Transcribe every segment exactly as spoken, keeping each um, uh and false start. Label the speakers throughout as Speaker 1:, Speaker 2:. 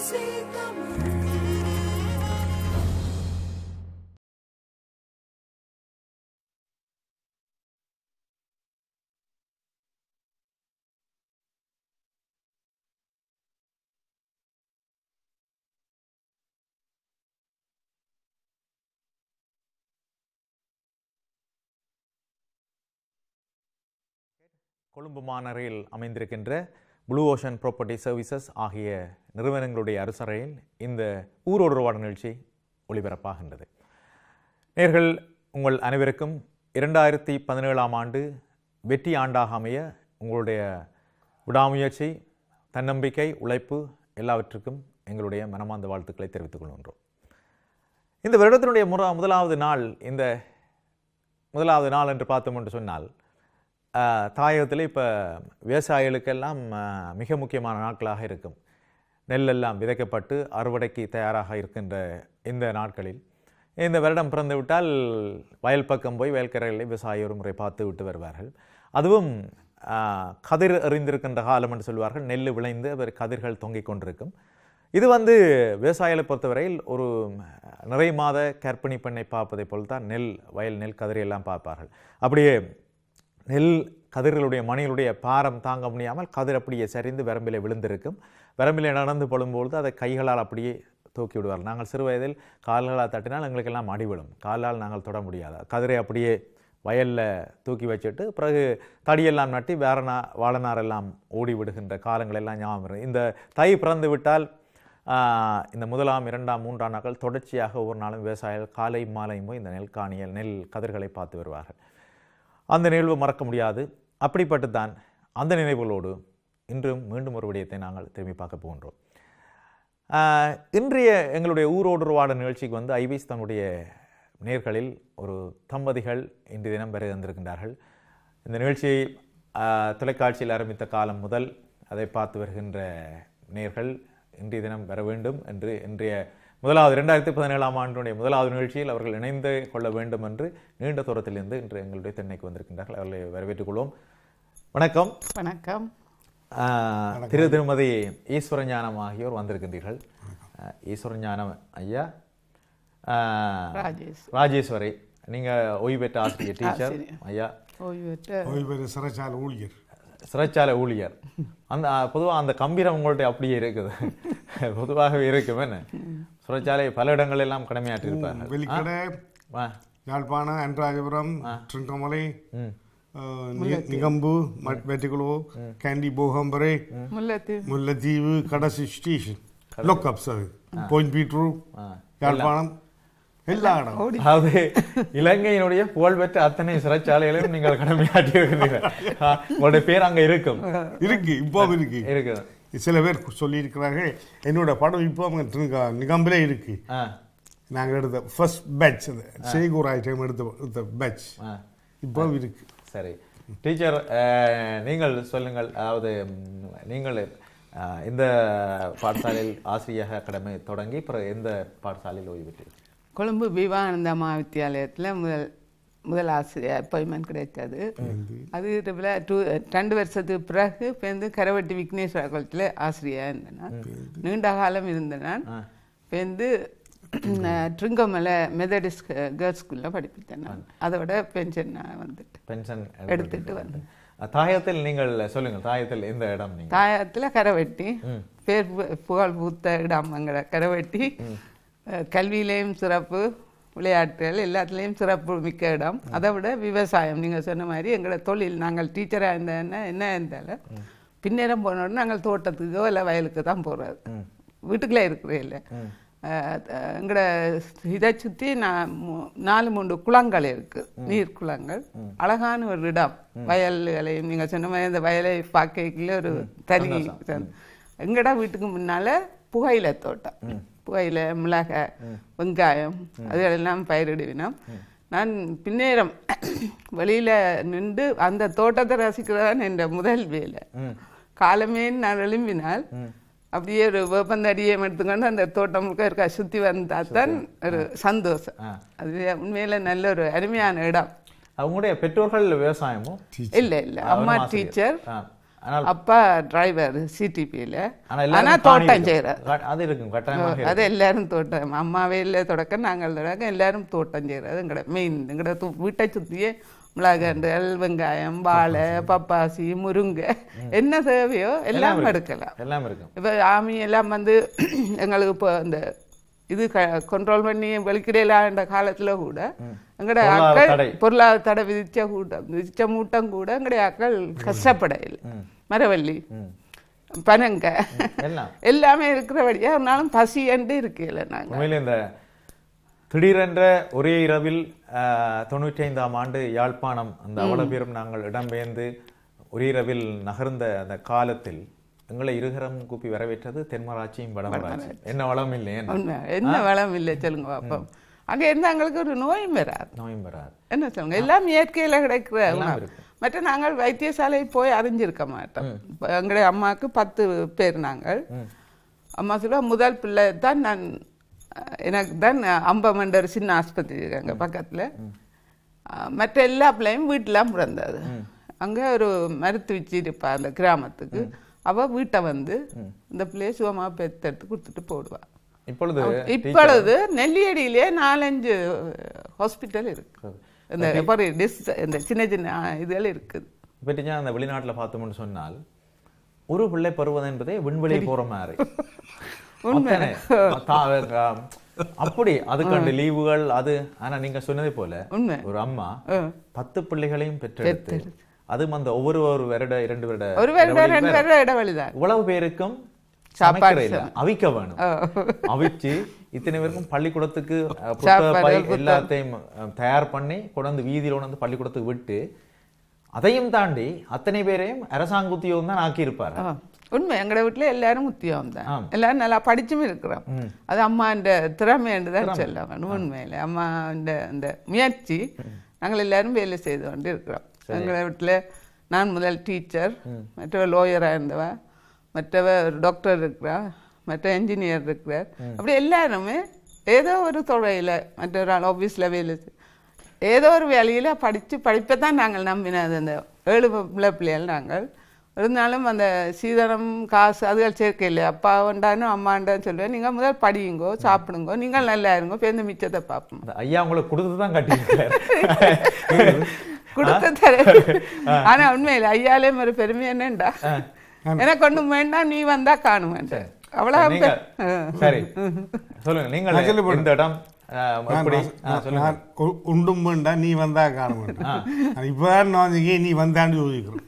Speaker 1: கொழும்பு மாநகரில் அமைந்திருக்கின்ற blue ocean property services ஆகிய நிறுவனங்களுடைய அரசறையில் இந்த ஊரோடு உறவாட நிகழ்ச்சி ஒளிபரப்பாகின்றது. நேர்கள் உங்கள் அனைவருக்கும் இரண்டாயிரத்தி பதினேழாம் ஆண்டு வெற்றி ஆண்டாக அமைய உங்களுடைய விடாமுயற்சி, தன்னம்பிக்கை, உழைப்பு எல்லாவற்றுக்கும் எங்களுடைய மனமார்ந்த வாழ்த்துக்களை தெரிவித்துக் கொள்கின்றோம். இந்த வருடத்தினுடைய முற முதலாவது நாள் இந்த முதலாவது நாள் என்று பார்த்தோம் என்று சொன்னால் தாயகத்தில் இப்போ விவசாயிகளுக்கெல்லாம் மிக முக்கியமான நாட்களாக இருக்கும். நெல்லெல்லாம் விதைக்கப்பட்டு அறுவடைக்கு தயாராக இருக்கின்ற இந்த நாட்களில் இந்த வருடம் பிறந்து விட்டால் வயல் பக்கம் போய் வயல்கரைகளை விவசாயி ஒரு முறை பார்த்து விட்டு வருவார்கள். அதுவும் கதிர் எறிந்திருக்கின்ற காலம் என்று சொல்வார்கள். நெல் விளைந்து அவர் கதிர்கள் தொங்கிக் கொண்டிருக்கும். இது வந்து விவசாயிகளை பொறுத்தவரையில் ஒரு நிறை மாத கர்ப்பிணி பெண்ணை பார்ப்பதை போல் தான் நெல் வயல் நெல் கதிரையெல்லாம் பார்ப்பார்கள். அப்படியே நெல் கதிர்களுடைய மணிகளுடைய பாரம் தாங்க முடியாமல் கதிர் அப்படியே சரிந்து வரம்பிலே விழுந்திருக்கும். வரம்பிலே நடந்து போடும்பொழுது அதை கைகளால் அப்படியே தூக்கி விடுவார்கள். நாங்கள் சிறு வயதில் கால்களால் தட்டினால் எங்களுக்கெல்லாம் அடிவிடும். காலால் நாங்கள் தொட முடியாது. கதிரை அப்படியே வயலில் தூக்கி வச்சுட்டு பிறகு தடியெல்லாம் நட்டி வேறனா வாழனாரெல்லாம் ஓடி விடுகின்ற காலங்களெல்லாம் ஞாபகம். இந்த தை பிறந்து விட்டால் இந்த முதலாம் இரண்டாம் மூன்றாம் நாட்கள் தொடர்ச்சியாக ஒவ்வொரு நாளும் விவசாயிகள் காலை மாலையும் போய் இந்த நெல் காணியல் நெல் கதிர்களை பார்த்து வருவார்கள். அந்த நிகழ்வு மறக்க முடியாது. அப்படிப்பட்டு தான் அந்த நினைவுகளோடு இன்றும் மீண்டும் ஒரு விடயத்தை நாங்கள் திரும்பி பார்க்க போகின்றோம். இன்றைய எங்களுடைய ஊரோடு உறவாட நிகழ்ச்சிக்கு வந்து ஐபிசி தன்னுடைய நேர்களில் ஒரு தம்பதிகள் இன்று தினம் வரை வந்திருக்கின்றார்கள். இந்த நிகழ்ச்சியை தொலைக்காட்சியில் ஆரம்பித்த காலம் முதல் அதை பார்த்து வருகின்ற நேர்கள் இன்றைய தினம் வர வேண்டும் என்று இன்றைய முதலாவது இரண்டாயிரத்தி பதினேழாம் ஆண்டுடைய முதலாவது நிகழ்ச்சியில் அவர்கள் இணைந்து கொள்ள வேண்டும் என்று நீண்ட தூரத்திலிருந்து இன்று எங்களுடைய தென்னைக்கு வந்திருக்கின்றார்கள். அவர்களை வரவேற்றுக் கொள்வோம். வணக்கம்.
Speaker 2: வணக்கம்.
Speaker 1: திரு திருமதி ஈஸ்வரஞானம் ஆகியோர் வந்திருக்கின்றீர்கள். ஈஸ்வரஞானம் ஐயா, ராஜேஸ்வரி, நீங்க ஓய்வு பெற்ற ஆசிரியர், டீச்சர் ஐயா,
Speaker 3: ஓய்வு பெற்ற சிறைச்சாலை ஊழியர்
Speaker 1: சிறைச்சாலை ஊழியர். அந்த பொதுவாக அந்த கம்பீரம் உங்கள்கிட்ட அப்படியே இருக்குது, பொதுவாகவே இருக்கும். என்ன சிறைச்சாலை பல இடங்கள் எல்லாம் கடமையாற்றிருப்பார்கள்.
Speaker 3: வெளிக்கடை, யாழ்ப்பாணம், அன்றாஜபுரம், திருங்கமலை, நிகம்பு, வெட்டிக்குளோ, கேண்டி, போகம்பரை, முல்லைத்தீவு, கடைசி ஸ்டேஷன் லோக்கப்ஸ், அது பாயிண்ட் பீட்ரூ, யாழ்ப்பாணம், எல்லா இடம்.
Speaker 1: அதாவது இலங்கையினுடைய புகழ்பெற்ற அத்தனை சிறைச்சாலைகளையும் நீங்கள் கடமையாற்றி இருக்கிறீர்கள். உங்களுடைய பேர் அங்க இருக்கும்
Speaker 3: இருக்கு இப்போ இருக்கு இருக்கு சில பேர் சொல்லி இருக்கிறார்கள். என்னோட படம் இப்போ நிகம்பிலே இருக்கு. நாங்கள் எடுத்த ஃபர்ஸ்ட் பேட்ச், சேகூர் ஐட்டம் எடுத்த பேட்ச் இப்போ இருக்கு.
Speaker 1: சரி டீச்சர், நீங்கள் சொல்லுங்கள். அதாவது நீங்கள் இந்த பாடசாலையில் ஆசிரியர் கடமை தொடங்கி பிறகு எந்த பாடசாலையில் ஓய்வு பெற்றீர்கள்?
Speaker 2: கொழும்பு விவேகானந்தா மகாவித்தியாலயத்தில் முதல் முதல் ஆசிரியர் அப்பாயின்மெண்ட் கிடைத்தது. அது டூ ரெண்டு வருஷத்துக்கு பிறகு பேருந்து கரவட்டி விக்னேஸ்வர காலேஜில் ஆசிரியர் இருந்தேன். நீண்ட காலம் இருந்தேன். நான் பேருந்து ட்ரிங்கமலை மெத்தடிஸ்ட் கேர்ள்ஸ் ஸ்கூலில் படிப்பித்தேன். நான் அதோட பென்ஷன் வந்துட்டு
Speaker 1: பென்ஷன்
Speaker 2: எடுத்துட்டு வந்தேன்.
Speaker 1: தாயத்தில் நீங்கள் சொல்லுங்கள், தாயத்தில் எந்த இடம்?
Speaker 2: தாயத்தில் கரவட்டி, பேர் புகழ் பூத்த இடம் அங்கே கரவட்டி. கல்வியிலையும் சிறப்பு, விளையாட்டுகள் எல்லாத்துலேயும் சிறப்பு மிக்க இடம். அதை விட விவசாயம், நீங்கள் சொன்ன மாதிரி எங்களோட தொழில், நாங்கள் டீச்சராக இருந்தேன்னா என்ன இருந்தாலும் பின்னேரம் போனோடனே நாங்கள் தோட்டத்துக்கோ இல்லை வயலுக்கு தான் போகிறது, வீட்டுக்குள்ளே இருக்கிறே இல்லை. எங்களோட இதை சுற்றி நான் நாலு மூன்று குளங்கள் இருக்குது, நீர் குளங்கள். அழகான ஒரு இடம். வயல்களையும் நீங்கள் சொன்ன மாதிரி அந்த வயலை பார்க்கல ஒரு தனி. எங்கடா வீட்டுக்கு முன்னால் புகையிலை தோட்டம், புகையில, மிளகாய், வெங்காயம் அதெல்லாம் பயிரிடுவினோம். நான் பின்னேரம் வெளியில் நின்று அந்த தோட்டத்தை ரசிக்கிறதான் என்ற முதல் வேலை. காலமே நான் எழும்பினால் அப்படியே ஒரு வேப்பந்தடியை எடுத்துக்கொண்டு அந்த தோட்டம் முழுக்க இருக்கா சுற்றி வந்தால் தான் ஒரு சந்தோஷம். அது உண்மையில நல்ல ஒரு அருமையான இடம்.
Speaker 1: அவங்களுடைய பெற்றோர்கள் விவசாயமும்
Speaker 2: இல்லை இல்லை, அம்மா டீச்சர், அப்பா டிரைவர் சிடிபியில். ஆனால் தோட்டம் செய்கிறார்.
Speaker 1: அது இருக்கும் கட்டாயமாக.
Speaker 2: அது எல்லாரும் தோட்டம், அம்மாவே இல்லை தொடக்க நாங்கள் தொடக்க எல்லாரும் தோட்டம் செய்கிறது. எங்களோட மெயின் எங்களோட வீட்டை சுற்றியே மிளகாண்டல், வெங்காயம், வாழை, பப்பாசி, முருங்கை, என்ன தேவையோ எல்லாம் எடுக்கலாம்.
Speaker 1: எல்லாம் இருக்கும்.
Speaker 2: இப்போ ஆமி எல்லாம் வந்து எங்களுக்கு இப்போ இந்த இது கண்ட்ரோல் பண்ணி வெளிக்கிடையிலாண்ட காலத்தில் கூட எங்களுடைய ஆக்கள் பொருளாதார தடை விதிச்ச கூட்டம் விதிச்ச மூட்டம் கூட எங்களுடைய ஆக்கள் கஷ்டப்பட இல்லை. மரவள்ளி, பனங்க எல்லாமே இருக்கிறபடியா ஒரு நாளும் பசி என்று இருக்கல. நாங்கள்
Speaker 1: இந்த திடீரென்ற ஒரே இரவில் தொண்ணூற்றி ஐந்தாம் ஆண்டு யாழ்ப்பாணம் அந்த அவ்வளவு பேரும் நாங்கள் இடம்பெயர்ந்து ஒரே இரவில் நகர்ந்த அந்த காலத்தில் எங்களை இருகரம் கூப்பி வரவேற்றது தென்மராட்சியும் வடமராட்சியும். என்ன வளம் இல்லை,
Speaker 2: என்ன வளம் இல்லை சொல்லுங்க பாப்போம். அங்கே இருந்து எங்களுக்கு ஒரு நோயும் வராது.
Speaker 1: நோயும் வராது
Speaker 2: என்ன சொல்லுங்க, எல்லாம் இயற்கையில கிடைக்கிற உணவு. மற்ற நாங்கள் வைத்தியசாலை போய் அறிஞ்சிருக்க மாட்டோம். எங்களுடைய அம்மாவுக்கு பத்து பேர் நாங்கள். அம்மா சொல்ல முதல் பிள்ளை தான் நான், எனக்கு தான் அம்பமண்டர் சின்ன ஆஸ்பத்திரி இருக்காங்க பக்கத்தில். மற்ற எல்லா பிள்ளையும் வீட்டிலாம் பிறந்தது. அங்கே ஒரு மருத்துவச்சி இருப்பா அந்த கிராமத்துக்கு. அவள் வீட்டை வந்து இந்த பிள்ளைய சுகமாக பெத்தெடுத்து கொடுத்துட்டு போடுவாள். இப்பொழுது இப்பொழுது நெல்லியடியிலே நாலஞ்சு ஹாஸ்பிட்டல் இருக்கு. இந்த இந்த சின்ன சின்ன இதுகள் இருக்குது.
Speaker 1: பற்றி அந்த வெளிநாட்டில் பார்த்தோம்னு சொன்னால் ஒரு பிள்ளை பருவம் என்பதே விண்வெளி போற மாதிரி அப்படி அதுக்கான லீவுகள் அது. ஆனா நீங்க சொன்னதே போல ஒரு அம்மா பத்து பிள்ளைகளையும் பெற்றெடுத்து அதுவும் அந்த ஒவ்வொரு ஒரு வருட இரண்டு வருட
Speaker 2: ஒரு வருட ரெண்டு வருட இடைவெளிதான்
Speaker 1: இவ்வளவு பேருக்கும் சாப்பாடு அவிக்க வேணும். அவிச்சு இத்தனை பேருக்கும் பள்ளிக்கூடத்துக்கு எல்லாத்தையும் தயார் பண்ணி கொண்டு வீதியில வந்து பள்ளிக்கூடத்துக்கு விட்டு அதையும் தாண்டி அத்தனை பேரையும் அரசாங்க உத்தியோகம் தான் ஆக்கி இருப்பாரு.
Speaker 2: உண்மை, எங்களோட வீட்டுல எல்லாரும் உத்தியோகம் தான், எல்லாரும் நல்லா படிச்சும் இருக்கிறோம். அது அம்மா இந்த திறமைன்றதான் சொல்ல வேணும். உண்மையில அம்மா இந்த முயற்சி நாங்கள் எல்லாரும் வேலை செய்து கொண்டு இருக்கிறோம். எங்களை வீட்டில் நான் முதல் டீச்சர், மற்றவ லோயராக இருந்தவா, மற்றவ டாக்டர் இருக்கிறா, மற்ற என்ஜினியர் இருக்கிறார். அப்படி எல்லாருமே ஏதோ ஒரு துறையில் மற்ற ஆஃபீஸில் வேலை ஏதோ ஒரு வேலையில் படித்து படிப்பை தான் நாங்கள் நம்பினது. அந்த ஏழு பிள்ளை பிள்ளைகள் நாங்கள் இருந்தாலும் அந்த சீதனம் காசு அதுகள் சேர்க்கை இல்லை. அப்பா உண்டானு அம்மாண்டான்னு சொல்லுவேன். நீங்கள் முதல் படியுங்கோ, சாப்பிடுங்கோ, நீங்கள் நல்லா இருங்கோ, பேருந்து மிச்சத்தை பார்ப்போம்.
Speaker 1: ஐயா உங்களை கொடுத்து தான் கட்டியிருக்காரு
Speaker 2: கொடுத்த தர. ஆனா உண்மையில ஐயாலே ஒரு பெருமை என்னண்டா, எனக்கு ஒண்ணும் வேண்டாம் நீ வந்தா காணுவேன். அவ்வளவு
Speaker 1: சரி சொல்லுங்க. நீங்க இந்த இடம்
Speaker 3: உண்டும் வேண்டாம் நீ வந்தா காணுவேன். இப்பதான் நான் நீ வந்தான்னு யோசிக்கிறோம்.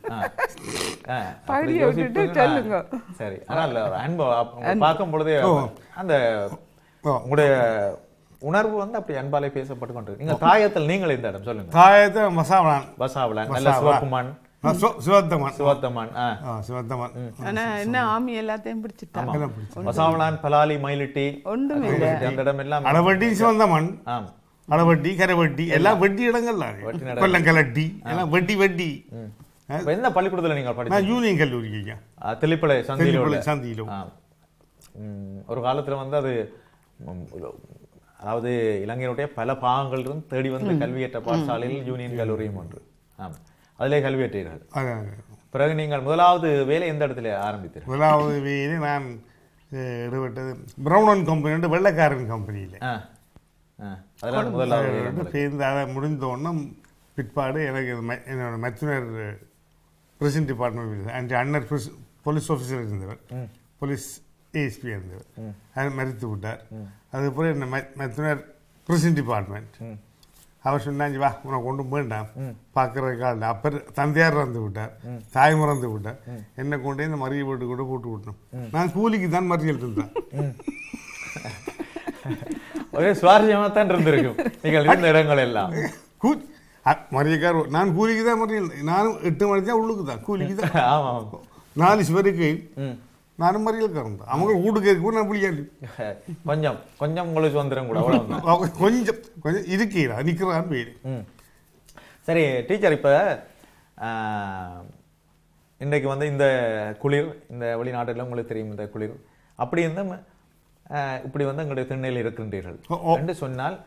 Speaker 1: சரி, ஆனால் அன்பு பார்க்கும் பொழுதே அந்த உங்களுடைய உணர்வு வந்து அப்படி அன்பாலே பேசப்பட்டு கொண்டு. நீங்க தாயத்தில் நீங்கள் இந்த இடம் சொல்லுங்க.
Speaker 3: தாயத்தை மசாவளான்
Speaker 1: மசாவளான் நல்ல சிவப்புமான்
Speaker 3: சிவத்தமான்
Speaker 1: சிவத்தமான்
Speaker 3: சிவத்தமான்.
Speaker 2: ஆனா என்ன ஆமி எல்லாத்தையும் பிடிச்சிட்டாங்க.
Speaker 1: மசாவளான் பலாலி மயிலிட்டி ஒன்றுமே இல்லை. அந்த இடம் எல்லாம்
Speaker 3: அடவட்டி சிவந்தமான், அடவட்டி கரைவட்டி எல்லாம் வெட்டி இடங்கள்ல கொல்லம் கலட்டி எல்லாம் வெட்டி வெட்டி.
Speaker 1: எந்த பள்ளிக்கூடத்துல நீங்க படிச்சீங்க?
Speaker 3: யூனியன் கல்லூரி
Speaker 1: தெளிப்பளை சந்தியில
Speaker 3: சந்தியிலும்.
Speaker 1: ஒரு காலத்துல வந்து அது அதாவது இலங்கையினுடைய பல பாகங்கள் இருந்து தேடி வந்து கல்வியேற்ற பாடசாலையில் யூனியன் கல்லூரியும் ஒன்று. ஆமாம், அதிலே கல்வியேற்றீர்கள். பிறகு நீங்கள் முதலாவது வேலை எந்த இடத்துல ஆரம்பித்தீர்கள்?
Speaker 3: முதலாவது வேலை நான் ஈடுபட்டது பிரவுன் கம்பெனி, வெள்ளைக்காரன் கம்பெனியில்.
Speaker 1: அதெல்லாம் முதலாவது
Speaker 3: சேர்ந்து அதை முடிந்தோடனே பிற்பாடு எனக்கு என்னோட மச்சுனர் பிரசிடென்ட் டிபார்ட்மெண்ட் அஞ்சு அண்ணர் போலீஸ் ஆஃபீஸர் இருந்தவர், போலீஸ் ஏஎஸ்பி இருந்தவர், அது மறித்து விட்டார். அதுக்கப்புறம் என்ன மச்சுனர் பிரசிடென்ட் டிபார்ட்மெண்ட் அவர் சொன்னாங்க, வா உனக்கு ஒன்றும் வேண்டாம் பார்க்குறதுக்காக. அப்போ தந்தையார் இறந்து விட்டார், தாய் மறந்து விட்டார். என்னை கொண்டே இந்த மறியல் வீட்டு கூட போட்டு விட்டோம். நான் கூலிக்கு தான் மறியல் இருந்தேன்.
Speaker 1: ஒரே சுவாரஸ்யமாக தான் இருந்திருக்கும் நீங்கள் இருந்த இடங்கள் எல்லாம்.
Speaker 3: மறியக்கார் நான் கூலிக்கு தான் மறியல். நானும் எட்டு மணிக்கு தான் உள்ளுக்கு தான் கூலிக்கு தான். ஆமாம், நாலு பேருக்கு நானும் மறியல்காரன் தான். அவங்க வீடு கேட்க நான் பிள்ளையாண்டு
Speaker 1: கொஞ்சம் கொஞ்சம் உங்களுக்கு வந்துடும் கூட அவ்வளோ
Speaker 3: கொஞ்சம் கொஞ்சம் இருக்கீரா நிற்கிறான்னு பேர்.
Speaker 1: சரி டீச்சர், இப்போ இன்றைக்கு வந்து இந்த குளிர், இந்த வெளிநாட்டில் உங்களுக்கு தெரியும் இந்த குளிர், அப்படி இருந்த இப்படி வந்து எங்களுடைய திண்ணையில் இருக்கின்றீர்கள் என்று சொன்னால்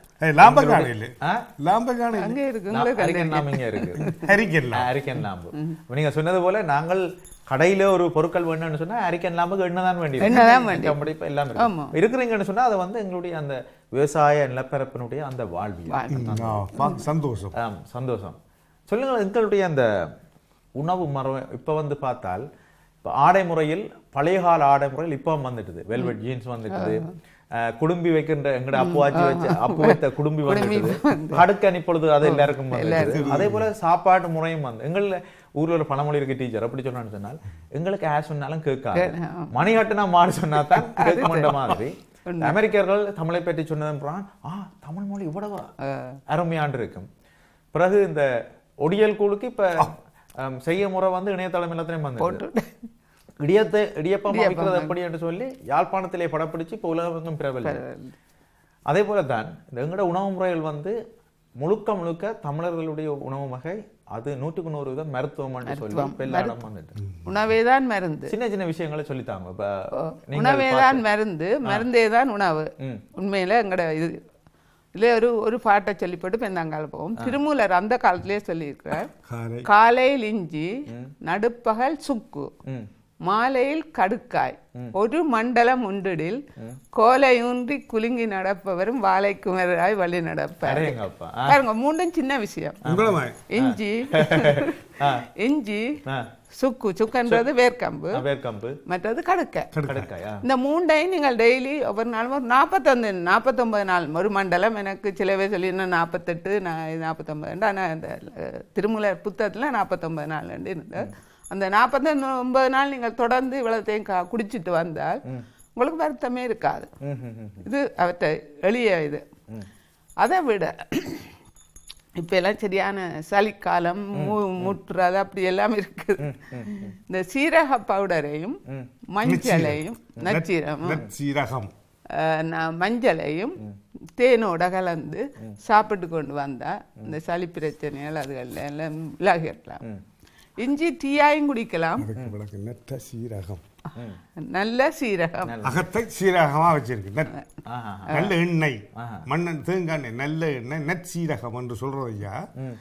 Speaker 1: நீங்க சொன்னது போல நாங்கள் கடையில ஒரு பொருட்கள் வேணும்னு சொன்னா அரிக்கன் இல்லாமல் எண்ணெய் தான் வேண்டியது,
Speaker 2: எண்ணெய் வேண்டி
Speaker 1: இப்ப எல்லாம் இருக்கு. இருக்கிறீங்கன்னு சொன்னா அதை வந்து எங்களுடைய அந்த விவசாய நிலப்பரப்பினுடைய அந்த வாழ்வியல்
Speaker 3: சந்தோஷம்.
Speaker 1: ஆம், சந்தோஷம். சொல்லுங்க, எங்களுடைய அந்த உணவு மரம் இப்ப வந்து பார்த்தால் இப்போ ஆடை முறையில் பழைய கால ஆடை முறையில் இப்போ வந்துட்டுது. வெல்வெட் ஜீன்ஸ் வந்துட்டுது, குடும்பி வைக்கின்ற எங்கட அப்புவாச்சி வச்சு அப்பு வைத்த குடும்பி வந்துட்டுது, கடுக்கன் இப்பொழுது அது எல்லாருக்கும் வந்துட்டு. அதே போல சாப்பாட்டு முறையும் வந்து எங்கள ஊர்ல ஒரு பணமொழி இருக்கு டீச்சர், அப்படி சொன்னான்னு சொன்னால் எங்களுக்கு ஆஸ் சொன்னாலும் கேட்காது, மணி கட்டுனா மாறி சொன்னா தான் கேட்க மாட்ட மாதிரி. அமெரிக்கர்கள் தமிழை பற்றி சொன்னதுன்றான், ஆ தமிழ் மொழி இவ்வளவு அருமையாண்டு இருக்கும். பிறகு இந்த ஒடியல் கூழுக்கு இப்ப செய்ய முறை வந்து இணையதளம் எல்லாத்தையும் வந்து இடியத்தை இடியப்பம் அமைக்கிறது எப்படி என்று சொல்லி யாழ்ப்பாணத்திலே படப்பிடிச்சு இப்போ உலகெங்கும் பிரபலம். அதே போலதான் இந்த எங்கட உணவு முறைகள் வந்து முழுக்க முழுக்க தமிழர்களுடைய உணவு வகை அது நூற்றுக்கு நூறு விதம் மருத்துவம் சொல்லி பெல்லாடம் வந்துட்டு
Speaker 2: உணவேதான் மருந்து.
Speaker 1: சின்ன சின்ன விஷயங்களை சொல்லித்தாங்க.
Speaker 2: உணவேதான் மருந்து, மருந்தேதான் உணவு. உண்மையில எங்கட இது இல்லை ஒரு ஒரு பாட்டை சொல்லி போட்டு பெண்ணாங்கால போவோம். திருமூலர் அந்த காலத்திலேயே சொல்லியிருக்கிறார், காலையில் இஞ்சி, நடுப்பகல் சுக்கு, மாலையில் கடுக்காய், ஒரு மண்டலம் உண்டிடில் கோலையூன்றி குலுங்கி நடப்பவரும் வாழை குமராய் வழி நடப்பார். பாருங்க, மூன்றும் சின்ன விஷயம். இஞ்சி இஞ்சி சுக்கு, சுக்குன்றது வேர்க்கம்பு, வேர்க்கம்பு மற்றது கடுக்காய். இந்த மூண்டையும் நீங்கள் டெய்லி ஒவ்வொரு நாளும் ஒரு நாற்பத்தொந்து நாற்பத்தொன்பது நாள் ஒரு மண்டலம். எனக்கு சிலவே சொல்லி இன்னும் நாற்பத்தெட்டு நாற்பத்தொன்பது, ஆனால் அந்த திருமூலர் புத்தகத்தில் நாற்பத்தொன்பது நாள் இருந்தது. அந்த நாற்பத்தி ஒன்பது நாள் நீங்கள் தொடர்ந்து இவ்வளத்தையும் குடிச்சிட்டு வந்தால் உங்களுக்கு வருத்தமே இருக்காது. இது அவற்றை எளிய இது. அதை விட இப்ப எல்லாம் சரியான சளிக்காலம், முற்றுறது அப்படி எல்லாம் இருக்குது. இந்த சீரக பவுடரையும் மஞ்சளையும் நச்சீரகம் மஞ்சளையும் தேனோட கலந்து சாப்பிட்டு கொண்டு வந்தா இந்த சளி பிரச்சனைகள் அதுகள் எல்லாம் விலகிடலாம். இஞ்சி டீயாயும் குடிக்கலாம்.
Speaker 3: சீரகம்,
Speaker 2: நல்ல சீரகம்,
Speaker 3: அகத்தை சீரகமா வச்சிருக்கு. நல்ல எண்ணெய், மண்ணன் தேங்காய், நல்ல எண்ணெய், நற்சீரகம் என்று சொல்றது ஐயா.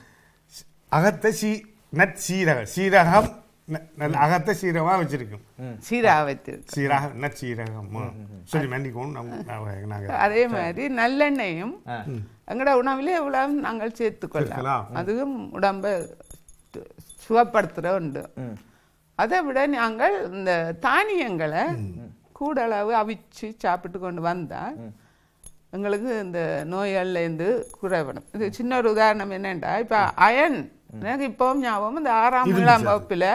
Speaker 3: அகத்தை சீ நற்சீரக சீரகம் அகத்தை சீரகமா வச்சிருக்கும்.
Speaker 2: சீரக வச்சிருக்கு
Speaker 3: சீரக நற்சீரகம் சொல்லி மன்னிக்கணும்.
Speaker 2: அதே மாதிரி நல்லெண்ணெயும் எங்கட உணவிலே எவ்வளவு நாங்கள் சேர்த்துக்கொள்ளலாம். அதுவும் உடம்பை சுகப்படுத்துற உண்டு. அதை விட நாங்கள் இந்த தானியங்களை கூடளவு அவிச்சு சாப்பிட்டு கொண்டு வந்தால் எங்களுக்கு இந்த நோய்கள்லேருந்து குறைவணும். இது சின்ன ஒரு உதாரணம் என்னென்றா, இப்போ அயன் எனக்கு இப்போவும் ஞாபகம், இந்த ஆறாம் ஏழாம் வகுப்பில்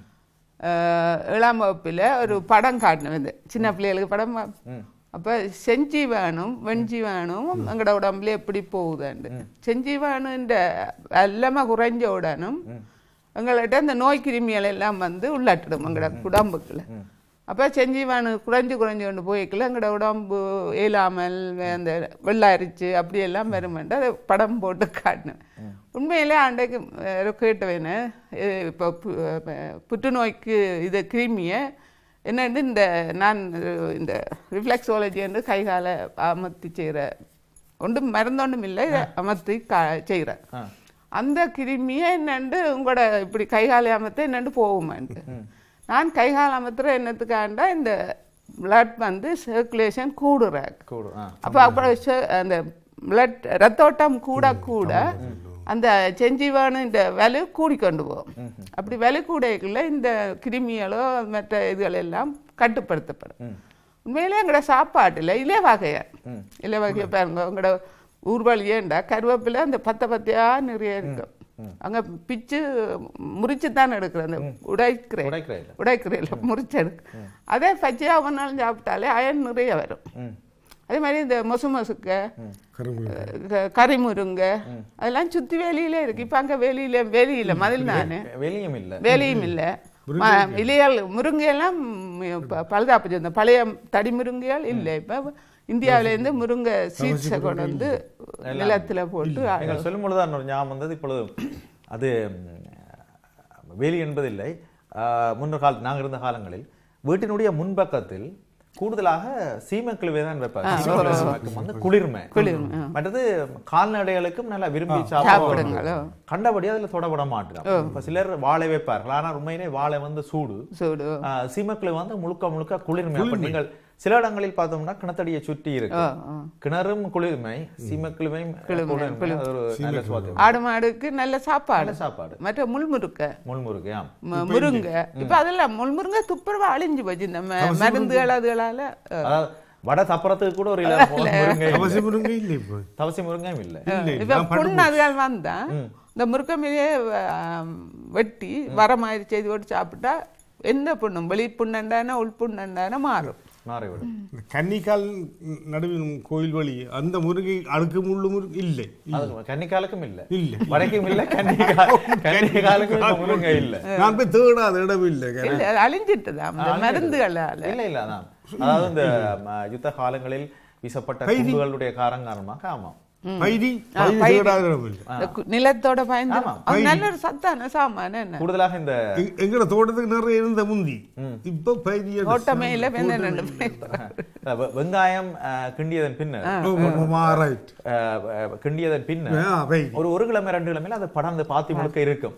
Speaker 2: ஏழாம் வகுப்பில் ஒரு படம் காட்டினோம், இந்த சின்ன பிள்ளைகளுக்கு படம். அப்போ செஞ்சீவானும் வெஞ்சீவானும் எங்களோட உடம்புல எப்படி போகுதுண்டு. செஞ்சீவானுன்ற எல்லாமே குறைஞ்ச உடனும் எங்கள்கிட்ட இந்த நோய் கிருமிகள் எல்லாம் வந்து உள்ளாட்டிடும் எங்களோட உடம்புக்குள்ள. அப்போ செஞ்சீவானு குறைஞ்சு குறைஞ்சு கொண்டு போய்க்கல எங்களோட உடம்பு இயலாமல் அந்த வெள்ளாரிச்சு அப்படியெல்லாம் வருமென்று அதை படம் போட்டு காட்டினேன். உண்மையிலே அன்றைக்கு கேட்டவேன்னு இப்போ புற்றுநோய்க்கு இது கிருமியை என்னென்னு இந்த நான் இந்த ரிஃப்ளெக்ஸாலஜி என்று கைகால அமர்த்தி செய்கிற ஒன்றும் மருந்தொன்றும் இல்லை, அமர்த்தி கா செய்கிறேன். அந்த கிருமியை என்னண்டு உங்களோட இப்படி கைகால அமர்த்த என்னண்டு போகுமான்ட்டு நான் கைகால அமர்த்துற என்னத்துக்காண்டா இந்த பிளட் வந்து சர்க்குலேஷன் கூடுற அப்போ அப்புறம் அந்த பிளட் ரத்தோட்டம் கூட கூட அந்த செஞ்சிவானு இந்த விலை கூடிக்கொண்டு போகும். அப்படி விலை கூடைக்குள்ள இந்த கிருமிகளோ மற்ற இதுகள் எல்லாம் கட்டுப்படுத்தப்படும். உண்மையிலே எங்களோட சாப்பாட்டில் இலை வகையை இலை வகையை பாருங்க, உங்களோட ஊர்வலியேண்டா கருவேப்பிலை அந்த பத்த பத்தையா நிறைய இருக்கும். அங்கே பிச்சு முறிச்சு தான் எடுக்கிறேன், அந்த உடைக்கிறேன் உடைக்கிறேன் முறிச்சு எடுக்க. அதே பச்சையாக ஒரு நாள் சாப்பிட்டாலே அயன் நிறைய வரும். அதே மாதிரி இந்த மொசு மொசுக்க கரிமுருங்க அதெல்லாம் சுற்றி வேலியிலே இருக்கு. இப்போ அங்கே வெளியில வெளியில மதில் நானு
Speaker 1: வெளியும் இல்லை
Speaker 2: வேலையும் இல்லை. இலையால் முருங்கையெல்லாம் பழுதாப்பு இந்த பழைய தடி முருங்கையால் இல்லை. இப்போ இந்தியாவிலேருந்து முருங்கை சீட்ஸை கொண்டு வந்து நிலத்தில் போட்டு
Speaker 1: நீங்கள் சொல்லும் பொழுது ஒரு ஞாபகம் வந்தது. இப்பொழுது அது வேலி என்பதில்லை, முன்னர் கால நாங்கள் இருந்த காலங்களில் வீட்டினுடைய முன்பக்கத்தில் கூடுதலாக சீமக்கிழவை தான் வைப்பாங்க வந்து குளிர்மை மற்றது கால்நடைகளுக்கும் நல்லா விரும்பி சாப்பிடுவாங்க கண்டபடி அதுல தொடப்பட மாட்டாங்க இப்ப சிலர் வாழை வைப்பார்கள் ஆனா உண்மையிலே வாழை வந்து சூடு சூடு சீமக்கிழவை வந்து முழுக்க முழுக்க குளிர்மை அப்ப நீங்கள் சில இடங்களில் பார்த்தோம்னா கிணத்தடியை சுற்றி இருக்கு கிணறும் குளிர்மை சீமக்கிழமையும்
Speaker 2: ஆடு மாடுக்கு நல்ல சாப்பாடு
Speaker 1: சாப்பாடு
Speaker 2: மற்ற முள்முருக்க
Speaker 1: முள்முருக்க
Speaker 2: முருங்க இப்ப அதெல்லாம் முள்முருங்க துப்புரவா அழிஞ்சு போச்சு இந்த மருந்துகள் அதுகளால
Speaker 1: வட தப்புறத்துக்கு கூட ஒரு முருங்கை இல்லை தவசி முருங்கையும் இல்லை
Speaker 2: இப்ப புண்ணு அதுகள் வந்தா இந்த முருக்கமையே வெட்டி வர மாதிரி செய்து போட்டு சாப்பிட்டா எந்த புண்ணும் வெளி புண்ணண்டான உள் புண்ணண்டான மாறும்
Speaker 3: கன்னிக்கால் நடுவில் கோயில் வழி அந்த முருகை அழுக்கு முள்ளு முருகை இல்லை
Speaker 1: கன்னிக்காலுக்கும் இல்ல
Speaker 3: இல்ல
Speaker 1: வடக்கும் இல்ல கன்னிக்காலுக்கும் முருங்கை இல்ல
Speaker 3: நான் போய் தேடாத இடம் இல்லை
Speaker 2: அழிஞ்சிட்டுதான் மருந்துகளால
Speaker 1: இல்ல இல்ல அதான் அதாவது இந்த யுத்த காலங்களில் வீசப்பட்ட குண்டுகளுடைய காரணமாக ஆமா
Speaker 2: நிலத்தோட பயந்து நல்ல ஒரு சத்தான சாமான
Speaker 1: கூடுதலாக இந்த
Speaker 3: எங்கட தோட்டத்துக்கு நிறைய இருந்த முந்தி இப்ப
Speaker 2: தோட்டமே இல்ல
Speaker 1: வெங்காயம் கிண்டியதன் பின்னர் கிண்டியதன் பின்னர் ஒரு ஒரு கிழமை ரெண்டு கிழமையில அது படர்ந்து பாத்தி முழுக்க இருக்கும்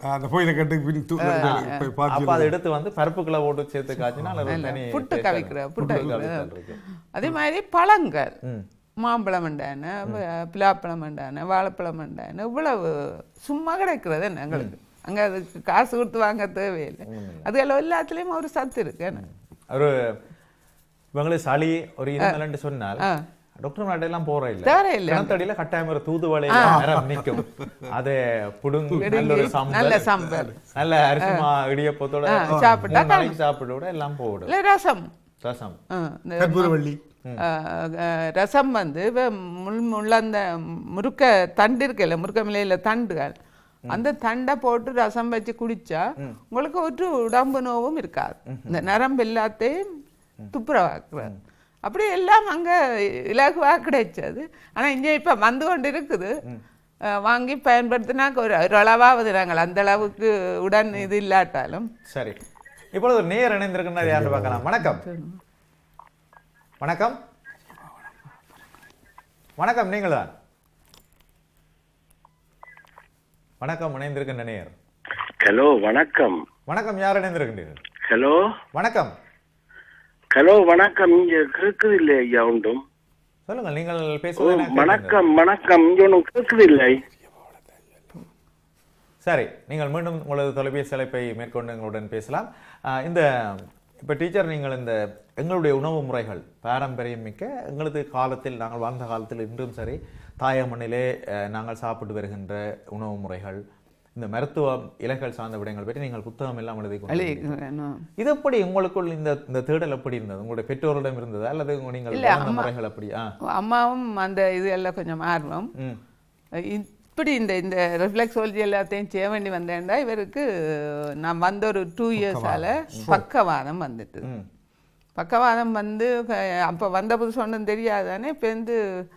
Speaker 1: அப்ப அதை எடுத்து வந்து பருப்பு கிலோ போட்டு சேர்த்து காய்ச்சினா
Speaker 2: புட்டு கவிக்கிற புட்டு அதே மாதிரி பழங்கள் மாம்பழம் உண்டான பிலாப்பழம் உண்டான வாழைப்பழம் உண்டான இவ்வளவு சும்மா கிடைக்கிறது என்ன எங்களுக்கு அங்க அதுக்கு காசு கொடுத்து வாங்க தேவையில்லை அது எல்லாம் எல்லாத்துலயும் ஒரு சத்து இருக்கு
Speaker 1: ஒரு இவங்களுக்கு சளி ஒரு இது சொன்னால் டாக்டர் நாட்டெல்லாம் போற இல்ல கிணத்தடியில கட்டாயம் ஒரு தூதுவளையில நேரம் நிக்கும் அதை புடுங்கு நல்ல சாம்பார் நல்ல அரிசிமா இடியப்பத்தோட சாப்பிட்டா சாப்பிட விட எல்லாம் போடும்
Speaker 2: ரசம்
Speaker 1: ரசம்
Speaker 3: கற்பூரவள்ளி
Speaker 2: ரசம் வந்து முள் முள்ள அந்த முறுக்க தண்டு இருக்குல்ல முறுக்க மிலையில தண்டுகள் அந்த தண்டை போட்டு ரசம் வச்சு குடிச்சா உங்களுக்கு ஒரு உடம்பு நோவும் இருக்காது இந்த நரம்பு எல்லாத்தையும் துப்புரவாக்குறது அப்படி எல்லாம் அங்க இலகுவா கிடைச்சது ஆனா இங்க இப்ப வந்து கொண்டு இருக்குது வாங்கி பயன்படுத்தினாக்க ஒரு ஒரு அளவாவது நாங்கள் அந்த அளவுக்கு உடன் இது இல்லாட்டாலும்
Speaker 1: சரி இப்பொழுது ஒரு நேர் இணைந்திருக்கின்ற யாரு பார்க்கலாம் வணக்கம் வணக்கம் வணக்கம் நீங்கள் தான் வணக்கம் இணைந்திருக்கின்ற நேயர்
Speaker 4: ஹலோ வணக்கம்
Speaker 1: வணக்கம் யார் இணைந்திருக்கின்றீர்கள்
Speaker 4: ஹலோ
Speaker 1: வணக்கம்
Speaker 4: ஹலோ வணக்கம் இங்க கேக்குது இல்லை ஐயா ஒன்றும்
Speaker 1: சொல்லுங்க நீங்கள் பேசுவது
Speaker 4: வணக்கம் வணக்கம் இங்க ஒன்றும் கேக்குது இல்லை
Speaker 1: சரி நீங்கள் மீண்டும் உங்களது தொலைபேசி அழைப்பை மேற்கொண்டு எங்களுடன் பேசலாம் இந்த இப்போ டீச்சர் நீங்கள் இந்த எங்களுடைய உணவு முறைகள் பாரம்பரியம் மிக்க எங்களது காலத்தில் நாங்கள் வாழ்ந்த காலத்தில் இன்றும் சரி தாய மண்ணிலே நாங்கள் சாப்பிட்டு வருகின்ற உணவு முறைகள் இந்த மருத்துவ இலைகள் சார்ந்த விடயங்கள் பற்றி நீங்கள் புத்தகம் எல்லாம் எழுதி இது எப்படி உங்களுக்குள் இந்த இந்த தேடல் எப்படி இருந்தது உங்களுடைய பெற்றோரிடம் இருந்தது அல்லது நீங்கள் முறைகள் அப்படி
Speaker 2: அம்மாவும் அந்த இது எல்லாம் கொஞ்சம் ஆர்வம் இப்படி இந்த இந்த ரிஃப்ளெக்ஸாலஜி எல்லாத்தையும் செய்ய வேண்டி வந்தேன்டா இவருக்கு நான் வந்த ஒரு டூ இயர்ஸால பக்கவாதம் வந்துட்டு பக்கவாதம் வந்து அப்போ வந்த புதுசு ஒன்றும் தெரியாதானே இப்போ வந்து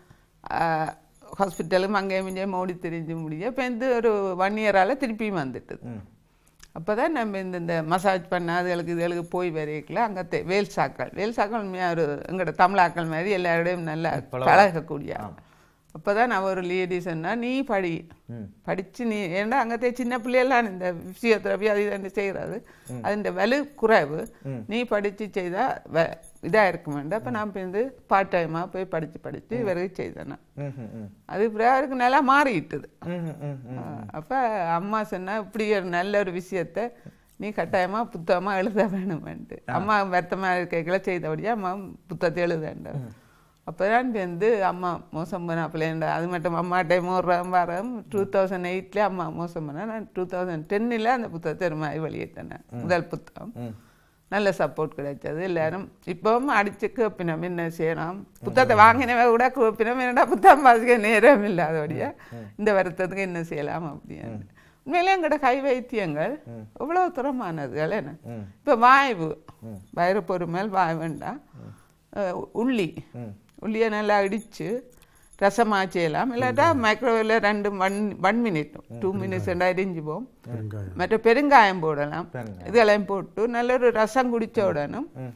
Speaker 2: ஹாஸ்பிட்டலும் அங்கேயும் இங்கேயும் ஓடி தெரிஞ்சு முடியும் இப்போ வந்து ஒரு ஒன் இயரால் திருப்பியும் வந்துட்டு அப்போ தான் நம்ம இந்த இந்த மசாஜ் பண்ண அதுகளுக்கு இதுகளுக்கு போய் வரைக்கல அங்கே வேல்சாக்கள் வேல்சாக்கள் உண்மையாக ஒரு எங்களோட தமிழாக்கள் மாதிரி எல்லாரோடையும் நல்லா பழகக்கூடிய அப்போ தான் நான் ஒரு லேடி சொன்னா நீ படி படித்து நீ ஏன்னா அங்கத்தே சின்ன பிள்ளையெல்லாம் இந்த ஃபிசியோதெரபி அது இதை செய்கிறது அது இந்த வலு குறைவு நீ படித்து செய்தால் வ இதாக இருக்க வேண்டாம் அப்போ நான் வந்து பார்ட் டைமாக போய் படித்து படித்து இவருக்கு செய்தேன் அது அவருக்கு நல்லா மாறிட்டுது அப்போ அம்மா சொன்னால் இப்படி ஒரு நல்ல ஒரு விஷயத்த நீ கட்டாயமாக புத்தகமாக எழுத வேணுமென்ட்டு அம்மா வருத்தமாக இருக்கைகளை செய்தபடியாக அம்மா புத்தகத்தை எழுத வேண்டாம் அப்போ தான் வந்து அம்மா மோசம் பண்ண பிள்ளைண்டா அது மட்டும் அம்மாட்டே மோடுறேன் வரேன் டூ தௌசண்ட் எயிட்லேயே அம்மா மோசம் பண்ணேன் நான் டூ தௌசண்ட் டென்னில் அந்த புத்தகத்தை ஒரு மாதிரி வெளியிட்டேன் முதல் புத்தகம் நல்ல சப்போர்ட் கிடைச்சது எல்லாரும் இப்பவும் அடிச்சு கேப்பினம் என்ன செய்யலாம் புத்தகத்தை வாங்கினவே கூட கேப்பினம் என்னடா புத்தகம் வாசிக்க நேரம் இல்லாதபடியா இந்த வருத்தத்துக்கு என்ன செய்யலாம் அப்படின்னு உண்மையிலே எங்கட கை வைத்தியங்கள் எவ்வளவு தரமானதுகள் என்ன இப்போ வாய்வு வயிறு பொறுமையில் வாய் வேண்டாம் உள்ளி உள்ளியை நல்லா இடித்து ரசமாக செய்யலாம் இல்லாட்டா மைக்ரோவேவில் ரெண்டு one one minute two minutes ரெண்டாக இடிஞ்சு போம் மற்ற பெருங்காயம் போடலாம் இதெல்லாம் போட்டு நல்ல ஒரு ரசம் குடித்த உடனும்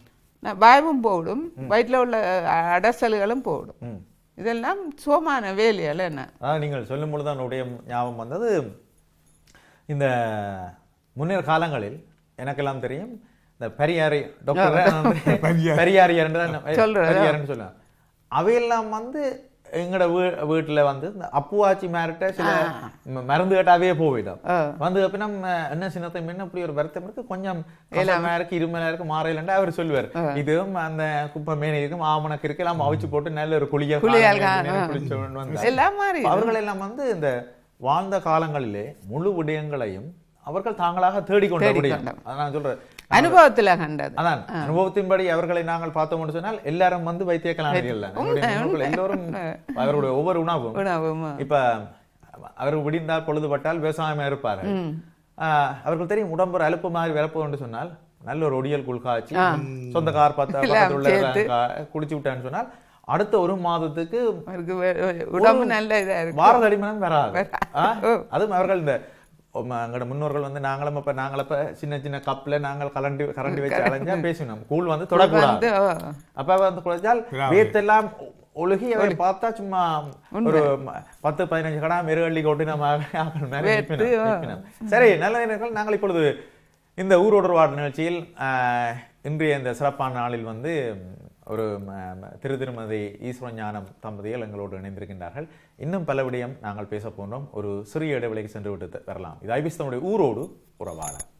Speaker 2: பயமும் போடும், வயிற்றில் உள்ள அடசல்களும் போடும். இதெல்லாம் சோமான வேலையால் என்ன.
Speaker 1: அதான் நீங்கள் சொல்லும் பொழுது என்னுடைய ஞாபகம் வந்தது, இந்த முன்னேற காலங்களில் எனக்கெல்லாம் தெரியும் இந்த பெரியாரி டாக்டர் பெரியாரியார்ன்னு சொல்லுவேன். அவையெல்லாம் வந்து எங்களோட வீ வீட்டுல வந்து இந்த அப்புவாச்சி மேரிட்ட சில மருந்து கேட்டாவே போயிடும். வந்து அப்படின்னா என்ன சின்னத்தை என்ன இப்படி ஒரு வருத்தம் இருக்கு, கொஞ்சம் இருக்கு இருமலா இருக்கு மாறையிலண்டா அவர் சொல்லுவார், இதுவும் அந்த குப்பை மேனி இருக்கும் ஆமணக்கு இருக்கு எல்லாம் அவிச்சு போட்டு நல்ல ஒரு குளிய குளிச்சு வந்து அவர்கள் எல்லாம் வந்து இந்த வாழ்ந்த காலங்களிலே முழு விடயங்களையும் அவர்கள் தாங்களாக தேடிக்கொண்ட முடியும். அதான் சொல்றேன்,
Speaker 2: அனுபவத்துல கண்டது.
Speaker 1: அதான் அனுபவத்தின்படி அவர்களை நாங்கள் பார்த்தோம் சொன்னால் எல்லாரும் வந்து வைத்தியக்கலாநிதிகள் எல்லோரும் அவருடைய ஒவ்வொரு உணவும் இப்ப அவர் விடிந்தால் பொழுதுபட்டால் விவசாயமா இருப்பார்கள். அவர்கள் தெரியும் உடம்பு ஒரு அலுப்பு மாதிரி விரப்போம் என்று சொன்னால் நல்ல ஒரு ஒடியல் குள் காய்ச்சி சொந்த கார் பார்த்து குடிச்சு விட்டான்னு சொன்னால் அடுத்த ஒரு மாதத்துக்கு
Speaker 2: உடம்பு நல்ல இதா இருக்கு,
Speaker 1: வார அடிமனம் வராது. அதுவும் அவர்கள் இந்த எங்களோட முன்னோர்கள் வந்து நாங்களும் இப்ப நாங்களப்ப சின்ன சின்ன கப்ல நாங்கள் கலண்டி கரண்டி வச்சு அலைஞ்சா பேசணும், கூழ் வந்து தொடக்கூடாது. அப்ப வந்து குறைஞ்சால் வேத்தெல்லாம் ஒழுகி அவர் பார்த்தா சும்மா ஒரு பத்து பதினஞ்சு கடா மெருகள்ளி கொண்டு நம்ம. சரி, நல்ல நேரங்கள் நாங்கள் இப்பொழுது இந்த ஊரோடு உறவாடல் நிகழ்ச்சியில் இன்றைய இந்த சிறப்பான நாளில் வந்து ஒரு திரு திருமதி ஈஸ்வரஞானம் தம்பதிகள் எங்களோடு இணைந்திருக்கின்றார்கள். இன்னும் பல விடயம் நாங்கள் பேச போன்றோம். ஒரு சிறிய இடைவெளிக்கு சென்று விட்டு வரலாம். இது ஐபிசி ஊரோடு உறவாடல்.